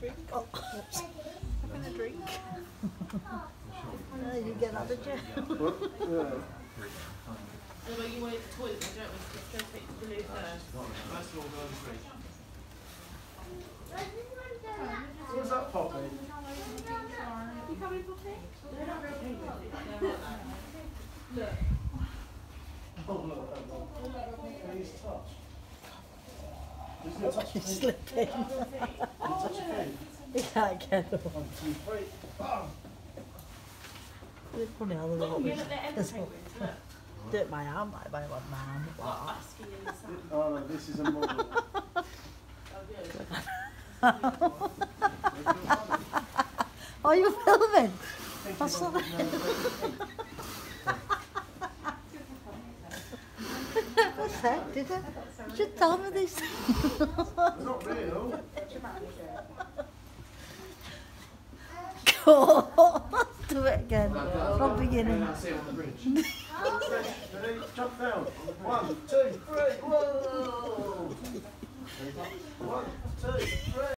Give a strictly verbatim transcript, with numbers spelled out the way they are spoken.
drink. Oh, oops. Having a drink. No, you get out of jail. What? Yeah. No, but you went to the toilet, don't we? Let's go take the loo first. First of all, go on the street. What's that, Poppy? You coming, Poppy? They're not very pink. Look. Oh, look, that one. Please touch. Who's going to touch your He's feet? slipping. Can you touch your feet? He can't get them. One, two, three. Bam! It's funny how the Oh, little yeah, bit. look, they're ever penguins, look. Do it my arm, like by one man. What, basking in the sun? Oh no, this is a model. Oh, good. Oh, you're filming? Think What's you're that? gonna put no feet. What's that? Did it? You should tell me these things. It's not real. Cool. Do it again. From the beginning. I'll see you on the bridge. Ready? Jump down. One, two, three. Whoa! One, two, three.